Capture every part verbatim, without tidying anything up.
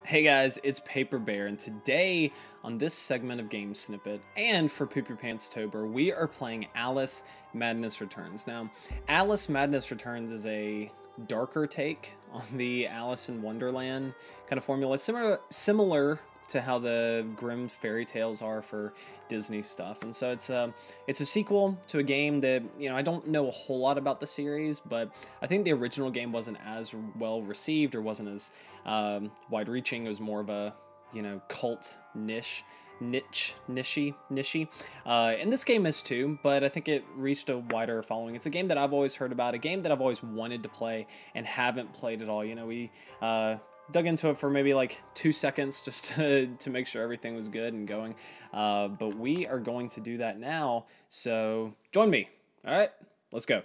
Hey guys, it's Paper Bear, and today on this segment of Game Snippet and for Poop Your Pants Tober, we are playing Alice Madness Returns. Now, Alice Madness Returns is a darker take on the Alice in Wonderland kind of formula, similar similar to how the Grimm fairy tales are for Disney stuff. And so it's a, it's a sequel to a game that, you know, I don't know a whole lot about the series, but I think the original game wasn't as well received or wasn't as um, wide-reaching. It was more of a, you know, cult niche, niche, niche, niche. Uh, and this game is too, but I think it reached a wider following. It's a game that I've always heard about, a game that I've always wanted to play and haven't played at all. You know, we... Uh, dug into it for maybe like two seconds just to, to make sure everything was good and going. Uh, but we are going to do that now, so join me. All right, let's go.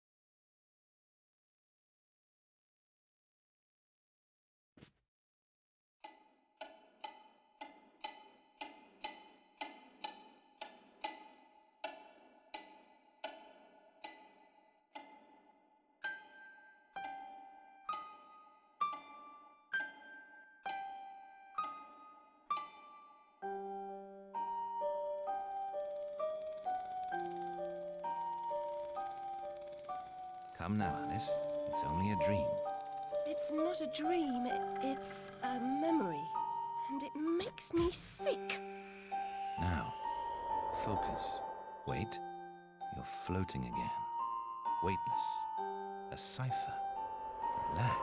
Come now, Alice. It's only a dream. It's not a dream, it, it's a memory. And it makes me sick. Now, focus. Wait. You're floating again. Weightless. A cipher. Relax.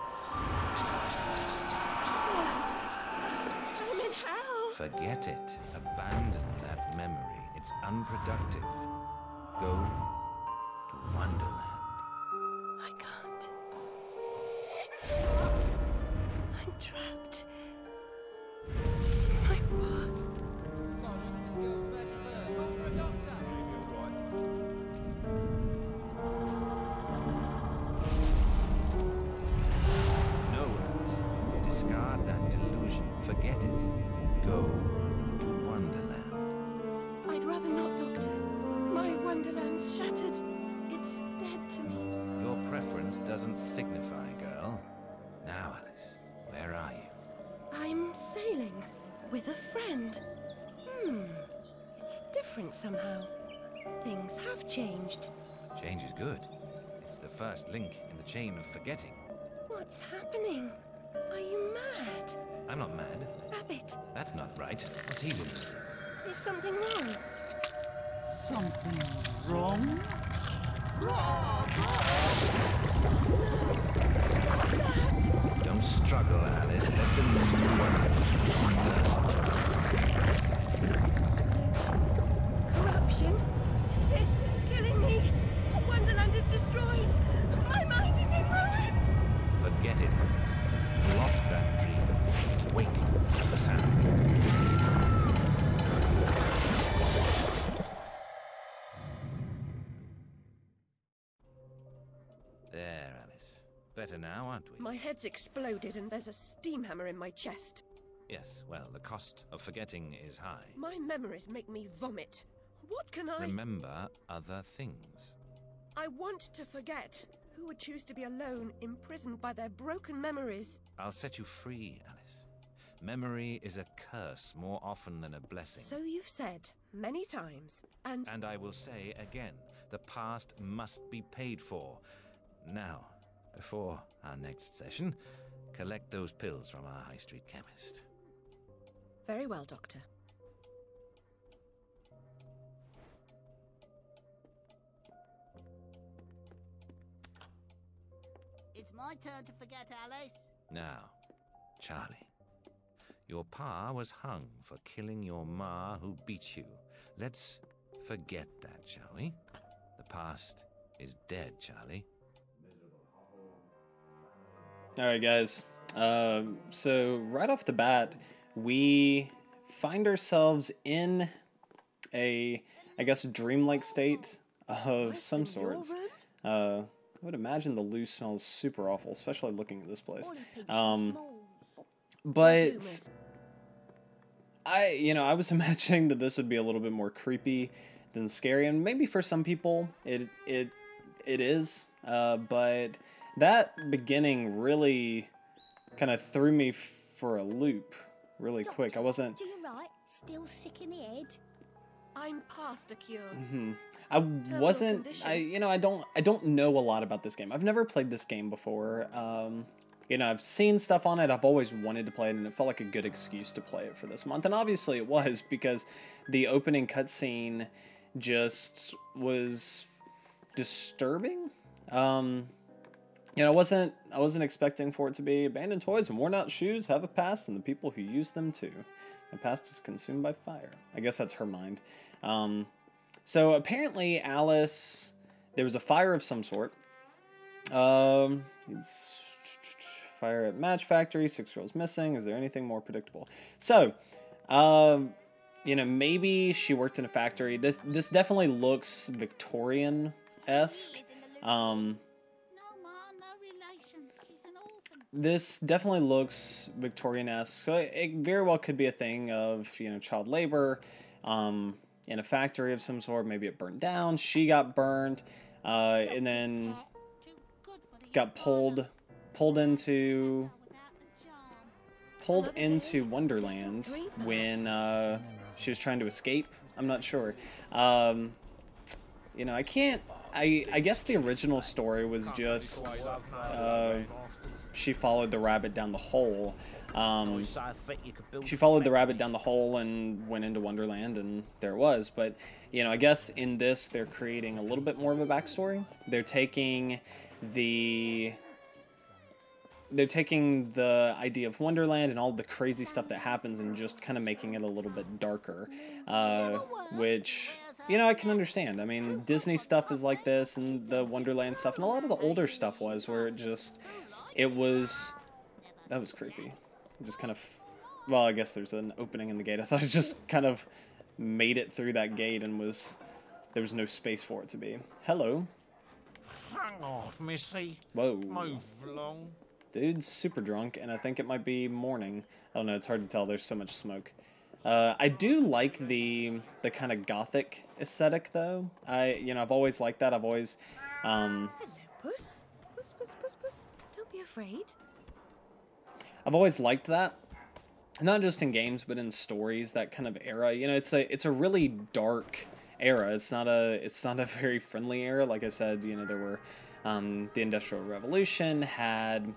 I'm in hell. Forget it. Abandon that memory. It's unproductive. Go to Wonderland. I can't. I'm trapped. My past. No, Alice. Discard that delusion. Forget it. Go to Wonderland. I'd rather not, Doctor. My Wonderland's shattered. It's dead to me. Your preference doesn't signify, girl. Now, Alice, where are you? I'm sailing with a friend. Hmm. It's different somehow. Things have changed. Change is good. It's the first link in the chain of forgetting. What's happening? Are you mad? I'm not mad. Rabbit, That's not right. What's he doing? is something wrong? Something wrong? Don't struggle, Alice. Let them Corruption? It, it's killing me. Wonderland is destroyed. My mind is in ruins. Forget it, Alice. Block that dream. Wake to the sound. There, Alice. Better now, aren't we? My head's exploded and there's a steam hammer in my chest. Yes, well, the cost of forgetting is high. My memories make me vomit. What can I... Remember other things. I want to forget. Who would choose to be alone, imprisoned by their broken memories? I'll set you free, Alice. Memory is a curse more often than a blessing. So you've said many times, and... And I will say again, the past must be paid for. Now, before our next session, collect those pills from our high street chemist. Very well, Doctor. It's my turn to forget, Alice. Now, Charlie, your pa was hung for killing your ma who beat you. Let's forget that, shall we? The past is dead, Charlie. All right, guys. Um, so right off the bat, we find ourselves in a, I guess, dreamlike state of some sorts. Uh, I would imagine the loo smells super awful, especially looking at this place. Um, but I, you know, I was imagining that this would be a little bit more creepy than scary, and maybe for some people it it it is. Uh, but that beginning really kind of threw me for a loop really quick. I wasn't... Do you right? Still sick in the head? I'm past a cure. Mm-hmm. I wasn't... I you know, I don't I don't know a lot about this game. I've never played this game before. Um, you know, I've seen stuff on it. I've always wanted to play it, and it felt like a good excuse to play it for this month. And obviously it was, because the opening cutscene just was disturbing. Um... You know, I wasn't, I wasn't expecting for it to be abandoned toys and worn out shoes have a past, and the people who use them too. My past was consumed by fire. I guess that's her mind. Um, so apparently Alice, there was a fire of some sort. Um, it's fire at match factory, six girls missing. Is there anything more predictable? So, um, you know, maybe she worked in a factory. This, this definitely looks Victorian-esque. Um... This definitely looks Victorian-esque, so it very well could be a thing of, you know, child labor um, in a factory of some sort. Maybe it burned down, she got burned, uh, and then got pulled, pulled into, pulled into Wonderland when uh, she was trying to escape. I'm not sure. Um, you know, I can't, I, I guess the original story was just, uh, she followed the rabbit down the hole. Um, she followed the rabbit down the hole and went into Wonderland, and there it was. But, you know, I guess in this, they're creating a little bit more of a backstory. They're taking the... They're taking the idea of Wonderland and all the crazy stuff that happens and just kind of making it a little bit darker. Uh, which, you know, I can understand. I mean, Disney stuff is like this, and the Wonderland stuff, and a lot of the older stuff was, where it just... It was, that was creepy. It just kind of, well, I guess there's an opening in the gate. I thought it just kind of made it through that gate and was, there was no space for it to be. Hello. Hang off, missy. Whoa. Move along. Dude's super drunk, and I think it might be morning. I don't know, it's hard to tell, there's so much smoke. Uh, I do like the, the kind of gothic aesthetic, though. I, you know, I've always liked that. I've always, um... Hello, Puss. Afraid? I've always liked that, not just in games but in stories. That kind of era, you know, it's a it's a really dark era. It's not a it's not a very friendly era. Like I said, you know, there were um, the Industrial Revolution had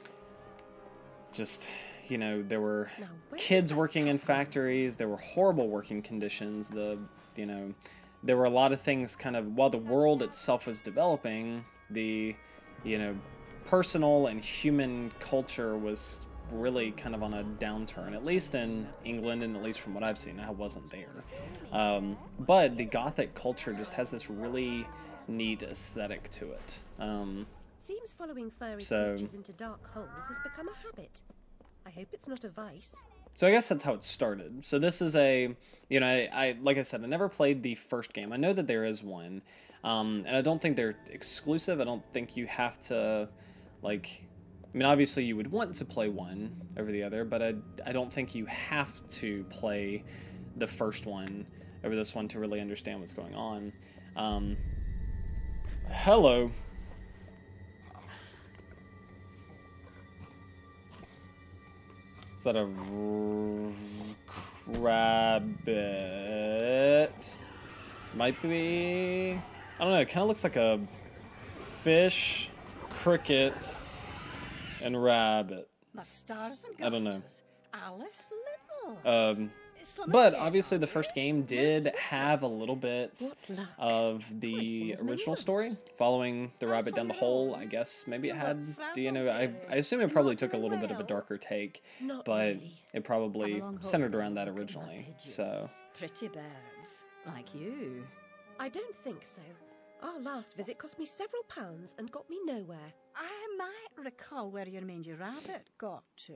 just, you know, there were kids working in factories. There were horrible working conditions. The you know, there were a lot of things kind of while the world itself was developing. The you know. Personal and human culture was really kind of on a downturn, at least in England, and at least from what I've seen. I wasn't there. Um, but the Gothic culture just has this really neat aesthetic to it. Um, Seems following furry so, creatures into dark holes has become a habit. I hope it's not a vice. So I guess that's how it started. So this is a, you know, I, I like I said, I never played the first game. I know that there is one, um, and I don't think they're exclusive. I don't think you have to... Like, I mean, obviously you would want to play one over the other, but I, I don't think you have to play the first one over this one to really understand what's going on. Um, hello. Is that a rabbit? Might be... I don't know, it kind of looks like a fish... Cricket and rabbit. The stars and I don't know. Alice Little. Um, but obviously the first game did have a little bit of the original story, following the rabbit down the hole. I guess maybe it had, you know, I, I assume it probably took a little bit of a darker take, but it probably centered around that originally. So Pretty birds, like you. I don't think so. Our last visit cost me several pounds and got me nowhere. I might recall where your mangy rabbit got to.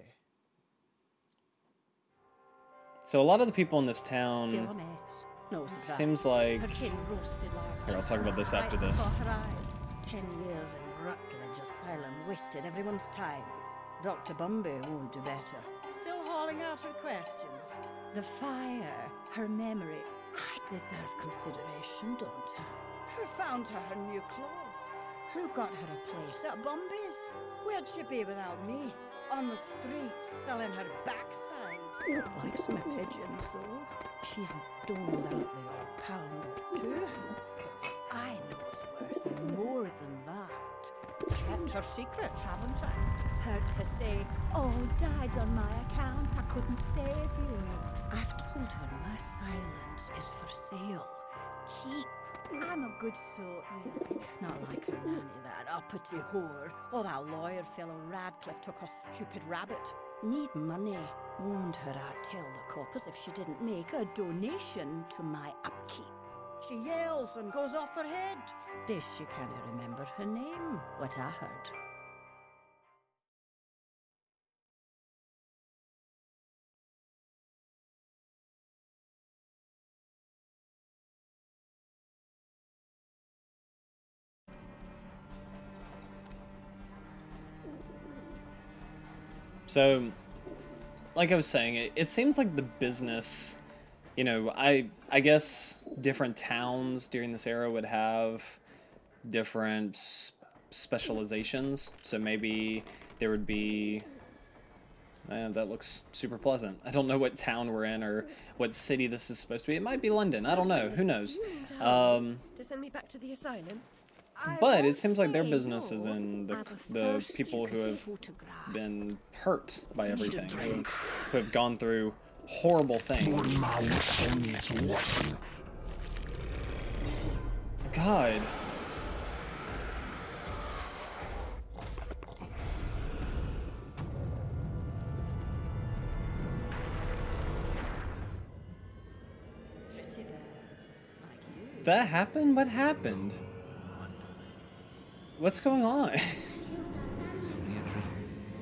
So a lot of the people in this town Still a mess. No surprise. seems like... Her chin roasted like Here, I'll talk about this after this. Her eyes. Ten years in Rutledge Asylum wasted everyone's time. Doctor Bumby won't do better. Still hauling out her questions. The fire, her memory. I deserve consideration, don't I? Who found her her new clothes? Who got her a place at Bumby's? Where'd she be without me? on the street selling her backside. Likes my pigeons, though. She's doled out the odd pound or two. I know it's worth more than that. Kept her secret, haven't I? Heard her say, oh, died on my account, I couldn't save you. I've told her my silence is for sale. Keep. I'm a good sort, really. Not like her nanny, that uppity whore, or that lawyer fellow Radcliffe took a stupid rabbit. Need money. Warned her I'd tell the coppers if she didn't make a donation to my upkeep. She yells and goes off her head. This she can't remember her name, what I heard. So, like I was saying, it, it seems like the business, you know, I I guess different towns during this era would have different s specializations. So maybe there would be, eh, that looks super pleasant. I don't know what town we're in or what city this is supposed to be. It might be London. I don't know. Who knows? Um, To send me back to the asylum? but it seems like their business is in the, the people who have been hurt by everything, who have, who have gone through horrible things. God. That happened? What happened? What's going on? It's only a dream.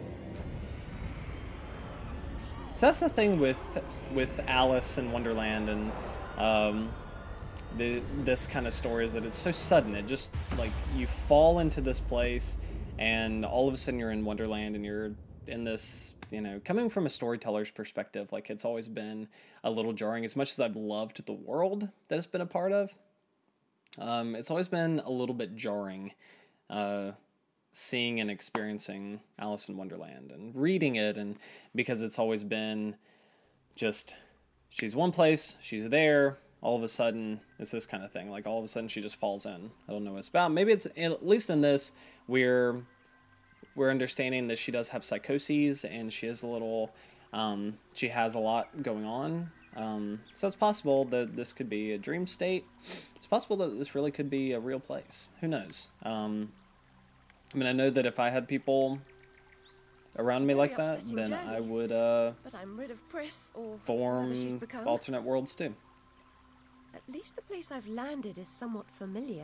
So that's the thing with with Alice in Wonderland and um, the this kind of story is that it's so sudden. It just, like, you fall into this place and all of a sudden you're in Wonderland and you're in this, you know, coming from a storyteller's perspective, like, it's always been a little jarring. As much as I've loved the world that it's been a part of, um, it's always been a little bit jarring. Uh, seeing and experiencing Alice in Wonderland and reading it, and because it's always been just, she's one place, she's there, all of a sudden it's this kind of thing, like all of a sudden she just falls in. I don't know what it's about. Maybe it's, at least in this, we're we're understanding that she does have psychoses and she is a little, um, she has a lot going on. Um, so it's possible that this could be a dream state. It's possible that this really could be a real place. Who knows? Um, I mean, I know that if I had people around me like that, then I would uh, But I'm rid of Pris, or form she's become. alternate worlds too. At least the place I've landed is somewhat familiar.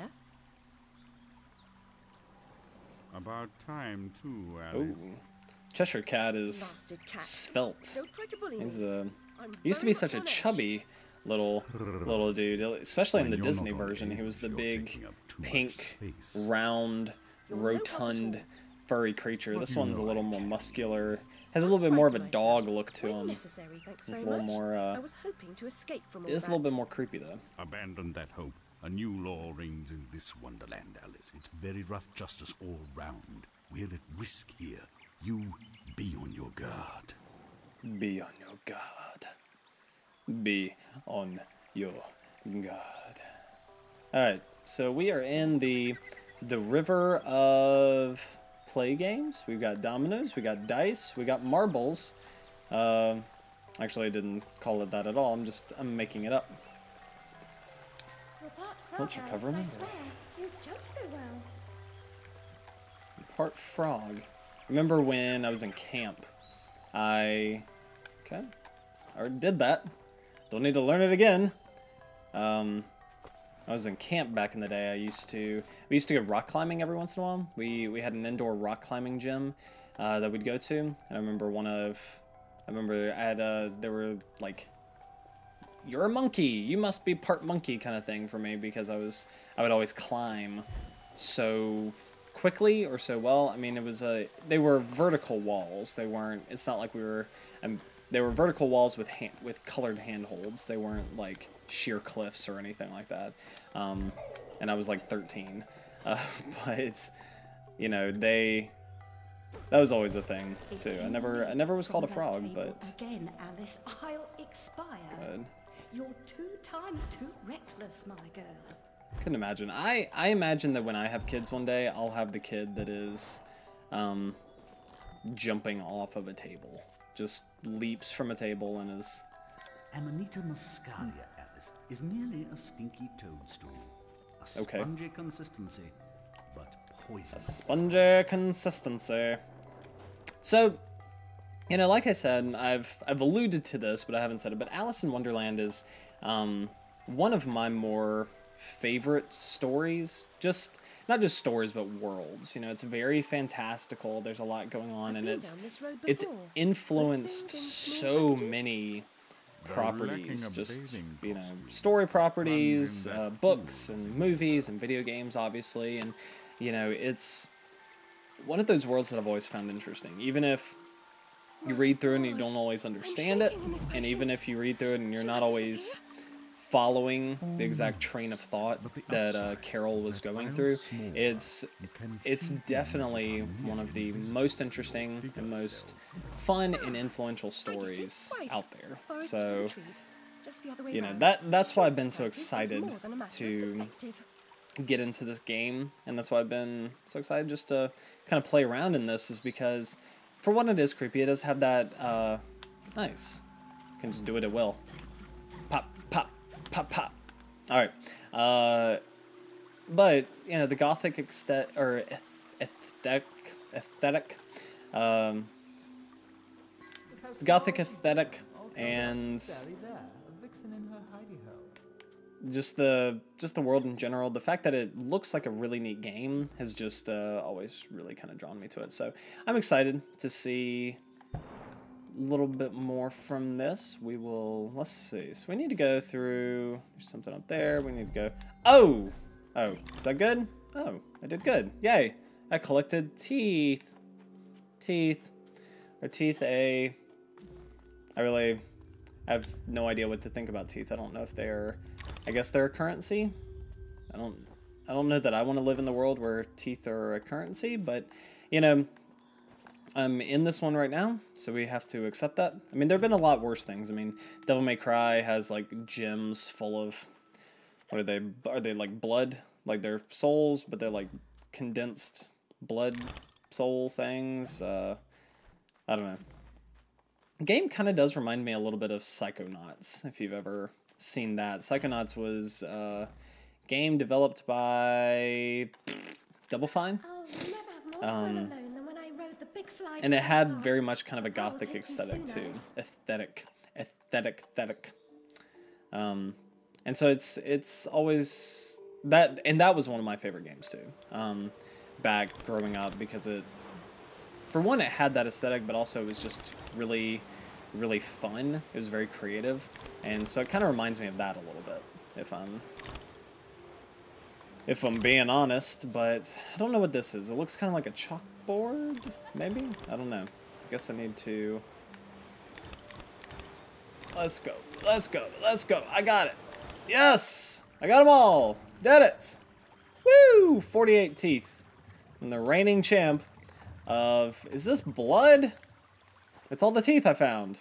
About time, too, Ooh. Alice. Cheshire Cat is Blasted cat. svelte. Don't try to bully He's me. a, I'm he used to very be such a much on edge. chubby little little dude, especially in When the you're Disney not on version. He edge, was the you're big, taking up too much pink, space. round, You're no help at rotund, all. furry creature. This you one's a know little I more can. muscular. Has a little bit more of a dog look to Quite him. necessary, thanks It's a very little much. more, uh, I was hoping to escape from all It is a little that. bit more creepy though. Abandon that hope. A new law reigns in this wonderland, Alice. It's very rough justice all round. We're at risk here. You be on your guard. Be on your guard. Be on your guard. Alright, so we are in the the river of play games. We've got dominoes, we got dice, we got marbles. Uh, actually, I didn't call it that at all. I'm just, I'm making it up. Let's recover I him. swear, you joke so well. Part frog. Remember when I was in camp? I... Okay. I already did that. Don't need to learn it again. Um, I was in camp back in the day. I used to... We used to go rock climbing every once in a while. We, we had an indoor rock climbing gym uh, that we'd go to. And I remember one of... I remember I had... Uh, there were, like... You're a monkey. You must be part monkey kind of thing for me because I was... I would always climb so... quickly or so well. I mean, it was a they were vertical walls. They weren't, it's not like we were um, they were vertical walls with hand, with colored handholds. They weren't like sheer cliffs or anything like that. Um, and I was like thirteen. Uh, but you know, they That was always a thing too. I never, I never was called a frog, but again, Alice, I'll expire. Good. You're two times too reckless, my girl. Couldn't imagine. I, I imagine that when I have kids one day, I'll have the kid that is, um, jumping off of a table, just leaps from a table and is. Amanita muscaria, Alice, is merely a stinky toadstool. A Okay. spongy consistency, but poison. A spongy consistency. So, you know, like I said, I've I've alluded to this, but I haven't said it. But Alice in Wonderland is um, one of my more favorite stories. Just not just stories, but worlds. You know, it's very fantastical. There's a lot going on, and it's it's influenced so many properties. Just you know, story properties, uh, books, and movies, and video games, obviously, and you know, it's one of those worlds that I've always found interesting. Even if you read through it and you don't always understand it, and even if you read through it and you're not always following the exact train of thought that uh, Carol was going through, it's it's definitely one of the most interesting and most fun and influential stories out there. So, you know, that that's why I've been so excited to get into this game, and that's why I've been so excited just to kind of play around in this, is because for one, it is creepy. It does have that uh nice, you can just do it at will. Pop, pop, pop, pop. All right, uh but you know, the gothic aesthetic or aesthetic aesthetic um gothic aesthetic and just the just the world in general, the fact that it looks like a really neat game has just uh, always really kind of drawn me to it. So I'm excited to see a little bit more from this. We will, let's see. So we need to go through, there's something up there. We need to go, oh, oh, is that good? Oh, I did good. Yay. I collected teeth. Teeth. Or teeth A. I really I have no idea what to think about teeth. I don't know if they're, I guess they're a currency. I don't, I don't know that I want to live in the world where teeth are a currency, but you know, I'm in this one right now, so we have to accept that. I mean, there have been a lot worse things. I mean, Devil May Cry has like gems full of, what are they? Are they like blood? Like they're souls, but they're like condensed blood soul things. Uh, I don't know. The game kind of does remind me a little bit of Psychonauts, if you've ever seen that. Psychonauts was a game developed by Double Fine. Um, and it had very much kind of a gothic aesthetic too. Aesthetic. Aesthetic. Aesthetic. Um, and so it's it's always that, and that was one of my favorite games too. Um, back growing up, because it, for one, it had that aesthetic, but also it was just really, really fun. It was very creative, and so it kind of reminds me of that a little bit, if I'm, if I'm being honest. But I don't know what this is. It looks kind of like a chalkboard, maybe? I don't know. I guess I need to. Let's go. Let's go. Let's go. I got it. Yes! I got them all. Did it. Woo! forty-eight teeth. I'm the reigning champ of, is this blood? It's all the teeth I found.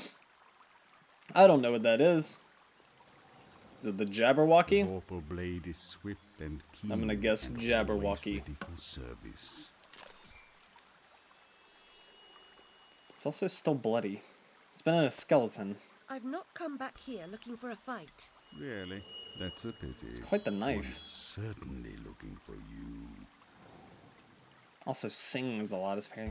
I don't know what that is. Is it the Jabberwocky? Awful blade is swift and keen. I'm gonna guess and Jabberwocky. always ready for service. It's also still bloody. It's been in a skeleton. I've not come back here looking for a fight. Really? That's a pity. It's quite the knife. One's certainly looking for you. Also sings a lot. It's very.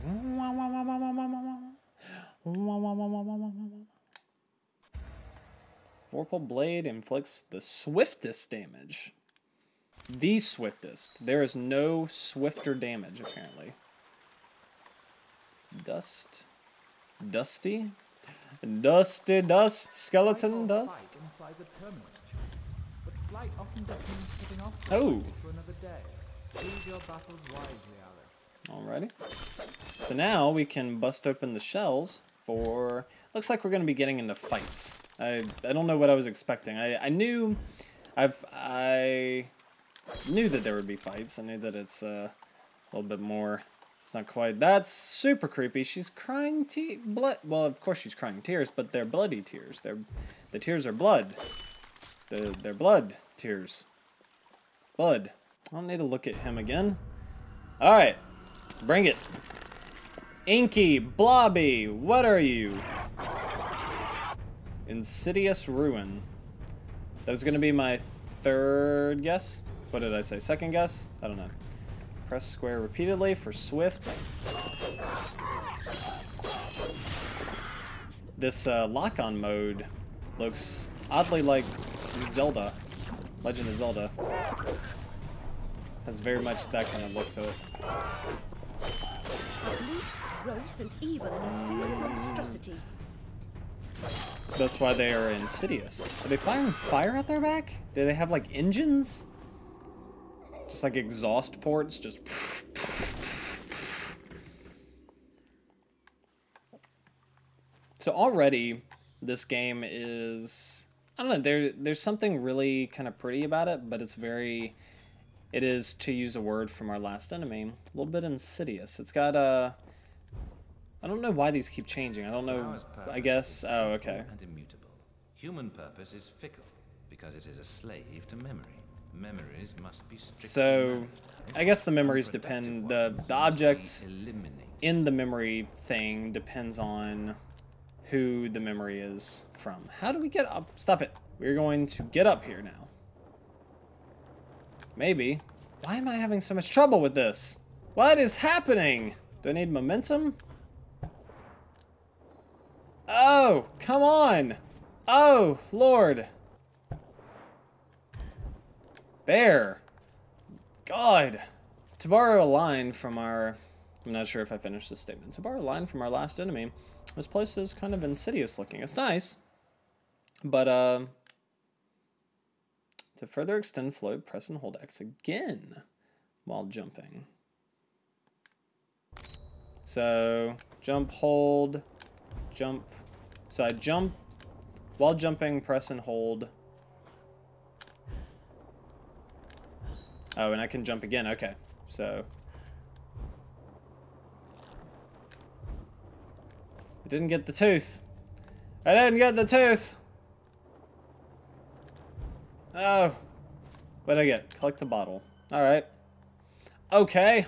Vorpal blade inflicts the swiftest damage. The swiftest. There is no swifter damage, apparently. Dust. Dusty. Dusty dust. Skeleton dust. Oh. Alrighty. So now we can bust open the shells for... Looks like we're going to be getting into fights. I I don't know what I was expecting. I, I knew... I've... I knew that there would be fights. I knew that it's uh, a little bit more It's not quite. That's super creepy. She's crying te blood. Well, of course she's crying tears, but they're bloody tears. They're the tears are blood. The they're blood tears. Blood. I don't need to look at him again. All right, bring it. Inky, Blobby, what are you? Insidious Ruin. That was gonna be my third guess. What did I say? Second guess? I don't know. Press square repeatedly for swift. This uh, lock-on mode looks oddly like Zelda. Legend of Zelda. Has very much that kind of look to it. Bleak, gross, and evil in a single monstrosity. That's why they are insidious. Are they firing fire out their back? Do they have like engines? Just like exhaust ports, just. So already, this game is, I don't know, there, there's something really kind of pretty about it, but it's very, it is, to use a word from our last enemy, a little bit insidious. It's got a, I don't know why these keep changing. I don't know, I guess, oh, okay. And immutable. Human purpose is fickle, because it is a slave to memory. Memories must be strictly So, managed. I guess the memories depend, the, the objects in the memory thing depends on who the memory is from. How do we get up? Stop it. We're going to get up here now. Maybe. Why am I having so much trouble with this? What is happening? Do I need momentum? Oh, come on. Oh, Lord. There. God. To borrow a line from our... I'm not sure if I finished this statement. To borrow a line from our last enemy, this place is kind of insidious looking. It's nice, but uh, to further extend float, press and hold X again while jumping. So jump, hold, jump. So I jump while jumping, press and hold. Oh, and I can jump again. Okay, so. I didn't get the tooth. I didn't get the tooth. Oh. What did I get? Collect a bottle. Alright. Okay.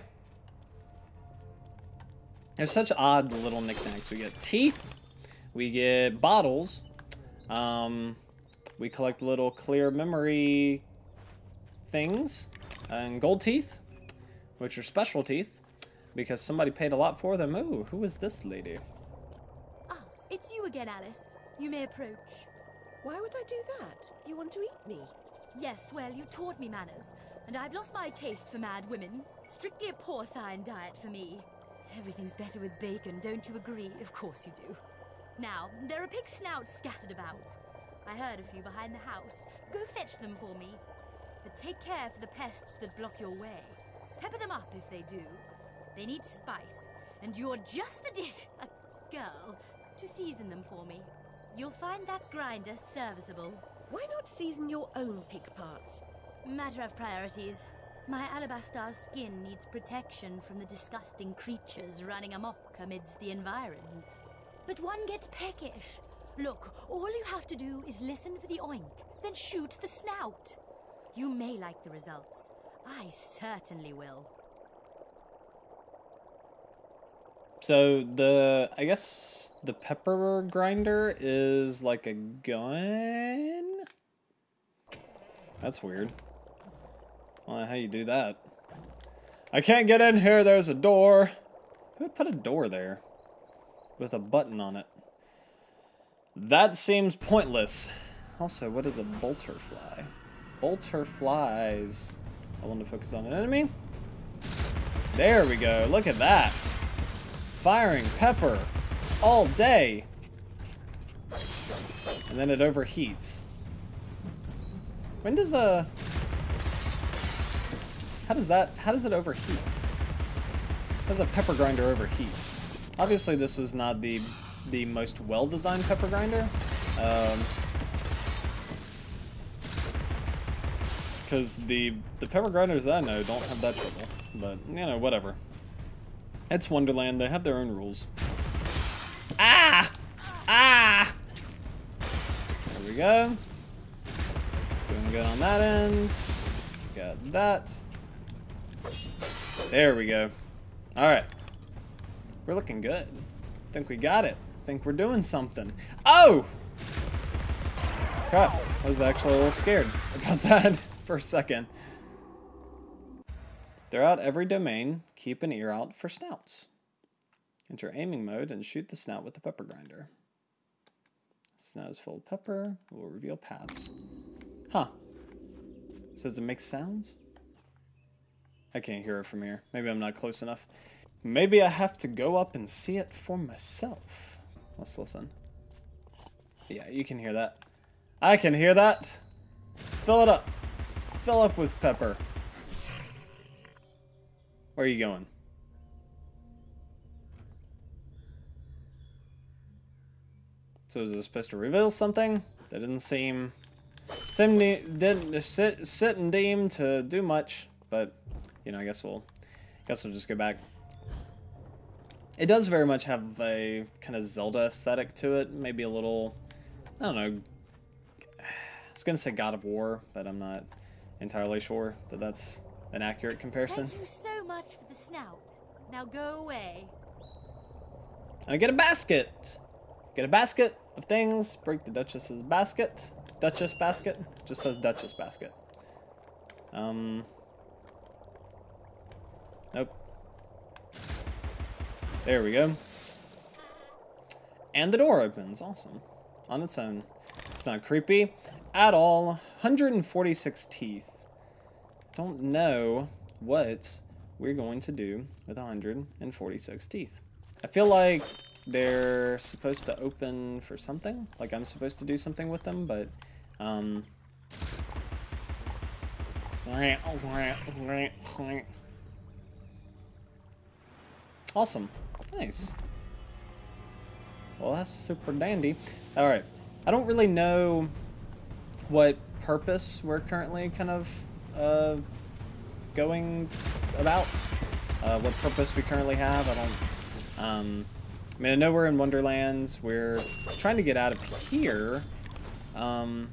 There's such odd little knickknacks. We get teeth. We get bottles. Um, we collect little clear memory things. And gold teeth, which are special teeth, because somebody paid a lot for them. Ooh, who is this lady? It's you again, Alice. You may approach. Why would I do that? You want to eat me? Yes, well, you taught me manners, and I've lost my taste for mad women. Strictly a porcine diet for me. Everything's better with bacon, don't you agree? Of course you do. Now, there are pig snouts scattered about. I heard a few behind the house. Go fetch them for me. But take care for the pests that block your way. Pepper them up if they do. They need spice, and you're just the dish... a girl... to season them for me. You'll find that grinder serviceable. Why not season your own pig parts? Matter of priorities. My alabaster skin needs protection from the disgusting creatures running amok amidst the environs. But one gets peckish. Look, all you have to do is listen for the oink, then shoot the snout. You may like the results. I certainly will. So the, I guess the pepper grinder is like a gun? That's weird. I don't know how you do that. I can't get in here, there's a door. Who would put a door there with a button on it? That seems pointless. Also, what is a bolter fly? Bolter flies. I want to focus on an enemy. There we go, look at that. Firing pepper all day. And then it overheats. When does a... How does that... How does it overheat? How does a pepper grinder overheat? Obviously this was not the the most well-designed pepper grinder. Um... Because the, the pepper grinders that I know don't have that trouble. But, you know, whatever. It's Wonderland. They have their own rules. Ah! Ah! There we go. Doing good on that end. Got that. There we go. Alright. We're looking good. I think we got it. I think we're doing something. Oh! Crap. I was actually a little scared about that for a second. Throughout every domain, keep an ear out for snouts. Enter aiming mode and shoot the snout with the pepper grinder. Snout is full of pepper. Will reveal paths. Huh. So does it make sounds? I can't hear it from here. Maybe I'm not close enough. Maybe I have to go up and see it for myself. Let's listen. Yeah, you can hear that. I can hear that. Fill it up. Fill up with pepper. Where are you going? So is this supposed to reveal something? That didn't seem... Seem didn't sit, sit and deem to do much, but you know, I guess we'll, guess we'll just go back. It does very much have a kind of Zelda aesthetic to it. Maybe a little, I don't know. I was gonna say God of War, but I'm not entirely sure that that's an accurate comparison. Thank you so much for the snout. Now go away. And I get a basket. Get a basket of things. Break the Duchess's basket. Duchess basket. Just says Duchess basket. Um. Nope. There we go. And the door opens. Awesome. On its own. It's not creepy at all. one hundred forty-six teeth. Don't know what we're going to do with one hundred forty-six teeth. I feel like they're supposed to open for something. Like I'm supposed to do something with them, but um awesome. Nice. Well, that's super dandy. Alright. I don't really know what purpose we're currently kind of uh, going about. Uh, what purpose we currently have. I don't... Um, I mean, I know we're in Wonderlands. We're trying to get out of here. Um,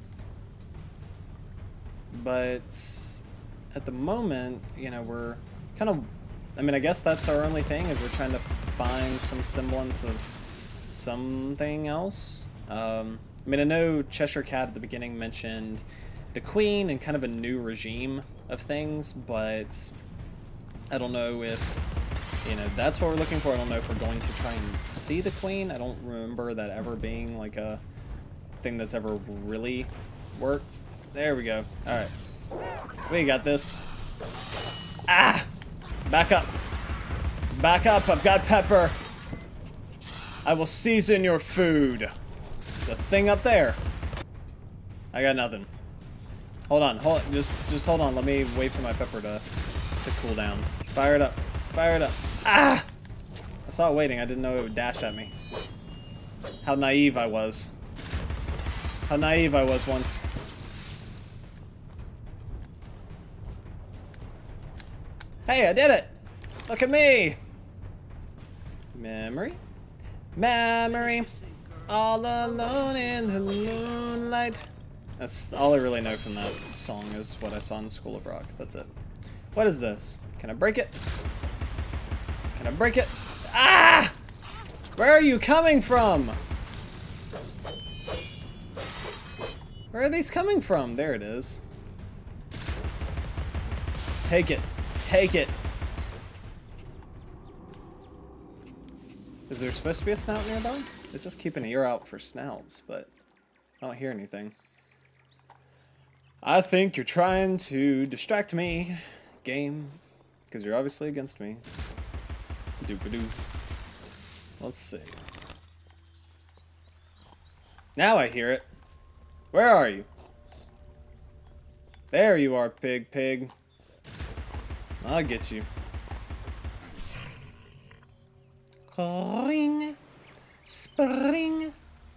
but at the moment, you know, we're kind of... I mean, I guess that's our only thing, is we're trying to find some semblance of something else. Um, I mean, I know Cheshire Cat at the beginning mentioned the Queen and kind of a new regime of things, but I don't know if, you know, that's what we're looking for. I don't know if we're going to try and see the Queen. I don't remember that ever being like a thing that's ever really worked. There we go. All right. We got this. Ah! Back up. Back up. I've got pepper. I will season your food. There's a thing up there. I got nothing. Hold on. Hold on. Just, just hold on. Let me wait for my pepper to, to cool down. Fire it up. Fire it up. Ah! I saw it waiting. I didn't know it would dash at me. How naive I was. How naive I was once. Hey, I did it! Look at me! Memory? Memory! All alone in the moonlight. That's all I really know from that song, is what I saw in School of Rock. That's it. What is this? Can I break it? Can I break it? Ah! Where are you coming from? Where are these coming from? There it is. Take it. Take it. Is there supposed to be a snout nearby? It's just keep an ear out for snouts, but I don't hear anything. I think you're trying to distract me, game, because you're obviously against me. Doop-a-doo. Let's see. Now I hear it. Where are you? There you are, pig, pig. I'll get you. Spring, spring,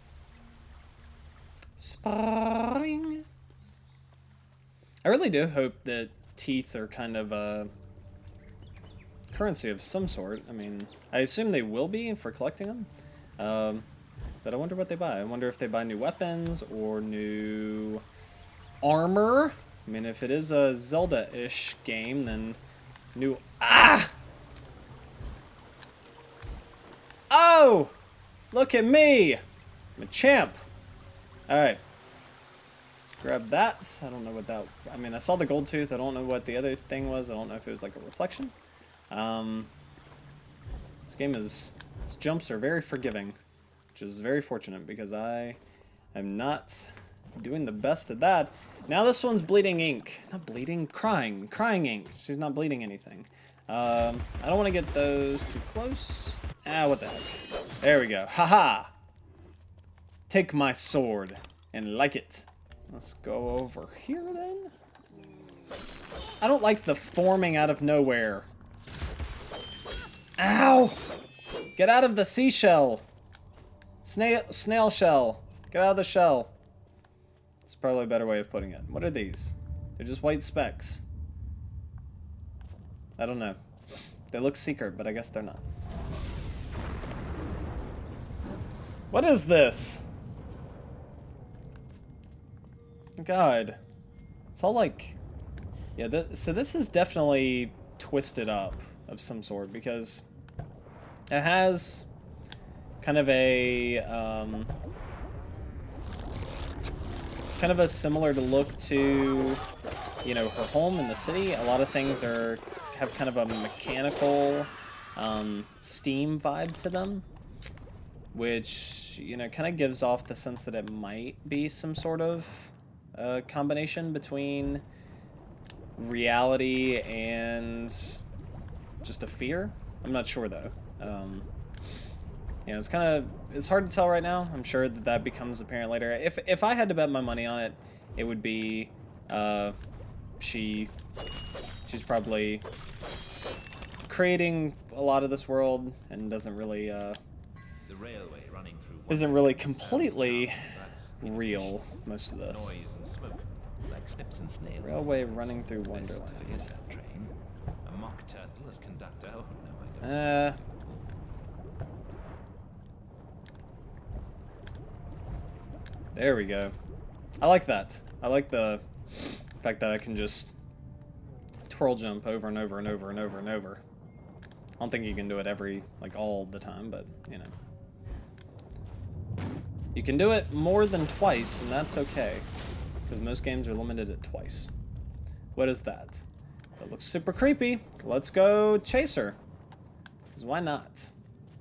spring. I really do hope that teeth are kind of uh, currency of some sort. I mean, I assume they will be for collecting them. Um, but I wonder what they buy. I wonder if they buy new weapons or new armor. I mean, if it is a Zelda-ish game, then new... Ah! Oh! Look at me! I'm a champ. Alright. Grab that. I don't know what that... I mean, I saw the gold tooth. I don't know what the other thing was. I don't know if it was like a reflection. Um, this game is... Its jumps are very forgiving, which is very fortunate because I am not doing the best at that. Now this one's bleeding ink. Not bleeding, crying. Crying ink. She's not bleeding anything. Um, I don't want to get those too close. Ah, what the heck. There we go. Haha! Take my sword and like it. Let's go over here then. I don't like the forming out of nowhere. Ow! Get out of the seashell. Snail, snail shell. Get out of the shell. That's probably a better way of putting it. What are these? They're just white specks. I don't know. They look secret, but I guess they're not. What is this? God. It's all like... Yeah, th so this is definitely twisted up of some sort because it has kind of a... Um, kind of a similar to look to, you know, her home in the city. A lot of things are have kind of a mechanical um, steam vibe to them, which, you know, kind of gives off the sense that it might be some sort of uh, combination between reality and just a fear. I'm not sure though. Um, you know, it's kind of, it's hard to tell right now. I'm sure that that becomes apparent later. If, if I had to bet my money on it, it would be uh, she, she's probably creating a lot of this world and doesn't really, uh, The railway running through isn't really completely real, most of this. noise and smoke, like snips and snails. Railway running through Best Wonderland. forget that train. A mock turtle as conductor. Oh, no, I don't. Uh... There we go. I like that. I like the fact that I can just twirl jump over and over and over and over and over. I don't think you can do it every, like, all the time, but, you know. You can do it more than twice, and that's okay. Because most games are limited at twice. What is that? That looks super creepy. Let's go chase her. Because why not?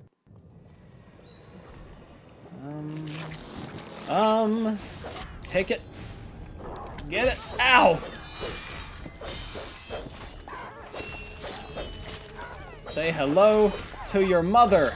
Um... Um... Take it. Get it. Ow! Say hello to your mother.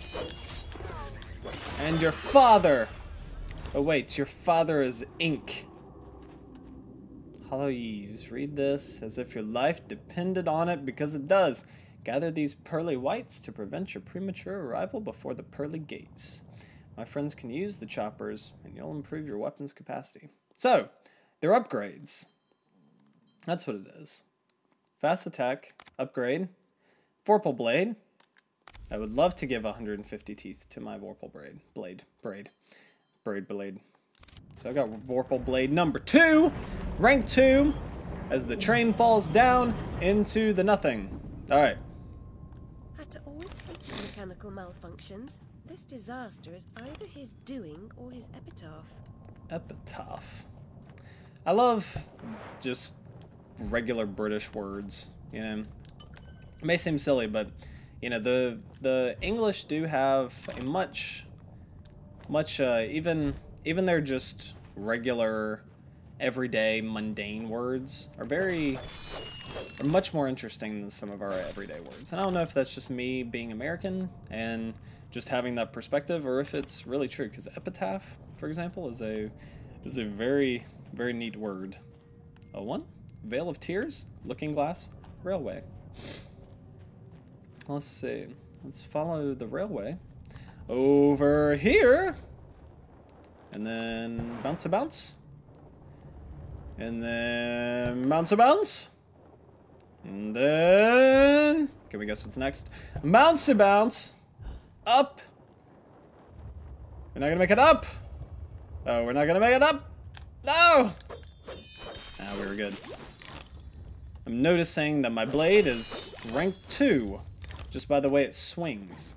And your father. Oh wait, your father is ink. Hollow Eves. Read this as if your life depended on it, because it does. Gather these pearly whites to prevent your premature arrival before the pearly gates. My friends can use the choppers, and you'll improve your weapon's capacity. So, they're upgrades. That's what it is. Fast attack, upgrade. Vorpal blade. I would love to give one hundred fifty teeth to my Vorpal blade. Blade. Braid. Braid blade. So I got Vorpal blade number two. Rank two. As the train falls down into the nothing. Alright. Had to always hate mechanical malfunctions. This disaster is either his doing or his epitaph. Epitaph. I love just regular British words, you know. It may seem silly, but you know, the the English do have a much much uh, even even their just regular everyday mundane words are very are much more interesting than some of our everyday words. And I don't know if that's just me being American and just having that perspective, or if it's really true, because epitaph, for example, is a is a very very neat word. A one? Veil of Tears, Looking Glass, Railway. Let's see. Let's follow the railway over here, and then bounce a bounce, and then bounce a bounce, And then... Can we guess what's next? Bouncy bounce. Up. We're not gonna make it up. Oh, we're not gonna make it up. No! Ah, we were good. I'm noticing that my blade is rank two, just by the way it swings.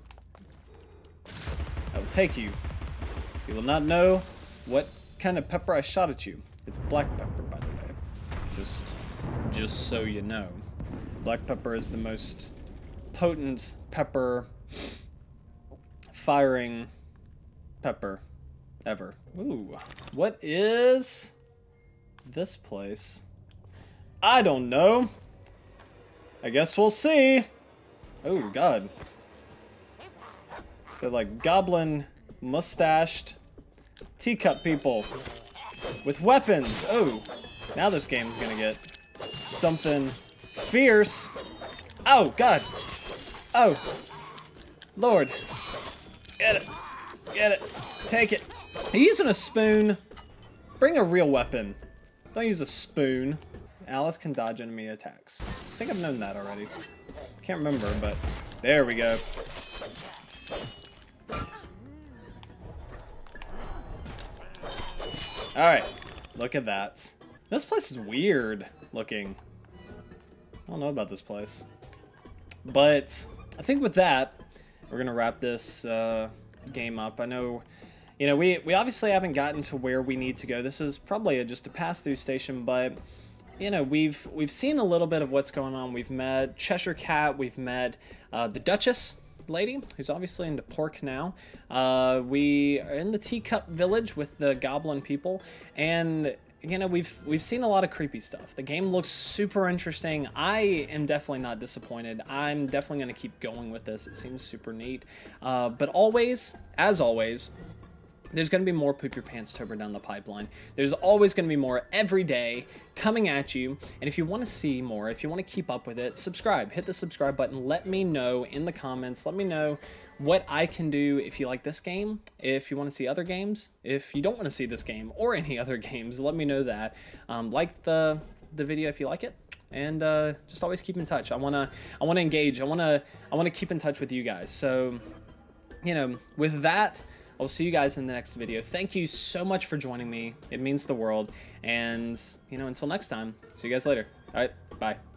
I will take you. You will not know what kind of pepper I shot at you. It's black pepper, by the way. Just, just so you know. Black pepper is the most potent pepper firing pepper ever. Ooh, what is this place? I don't know. I guess we'll see. Oh, God. They're like goblin mustached teacup people with weapons. Oh, now this game's gonna get something fierce. Oh, God. Oh, Lord. Get it. Get it. Take it. Are you using a spoon? Bring a real weapon. Don't use a spoon. Alice can dodge enemy attacks. I think I've known that already. Can't remember, but there we go. Alright, look at that. This place is weird looking. I don't know about this place. But I think with that, we're going to wrap this uh, game up. I know, you know, we, we obviously haven't gotten to where we need to go. This is probably a, just a pass-through station, but... You know, we've we've seen a little bit of what's going on. We've met Cheshire Cat. We've met uh, the Duchess lady, who's obviously into pork now. Uh, we are in the Teacup Village with the Goblin people, and you know we've we've seen a lot of creepy stuff. The game looks super interesting. I am definitely not disappointed. I'm definitely going to keep going with this. It seems super neat. Uh, but always, as always. There's going to be more Poop Your Pants-tober down the pipeline. There's always going to be more every day coming at you. And if you want to see more, if you want to keep up with it, subscribe. Hit the subscribe button. Let me know in the comments. Let me know what I can do if you like this game, if you want to see other games, if you don't want to see this game or any other games, let me know that. Um, like the, the video if you like it. And uh, just always keep in touch. I want to I want to engage. I want to I want to keep in touch with you guys. So, you know, with that... I'll see you guys in the next video. Thank you so much for joining me. It means the world. And, you know, until next time, see you guys later. All right, bye.